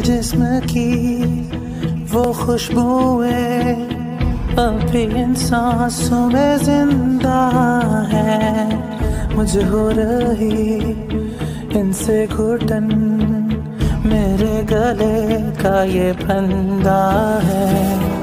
जिस्म की वो खुशबुएं अब भी इन सांसों में जिंदा है। मुझे हो रही इनसे घुटन, मेरे गले का ये फंदा है।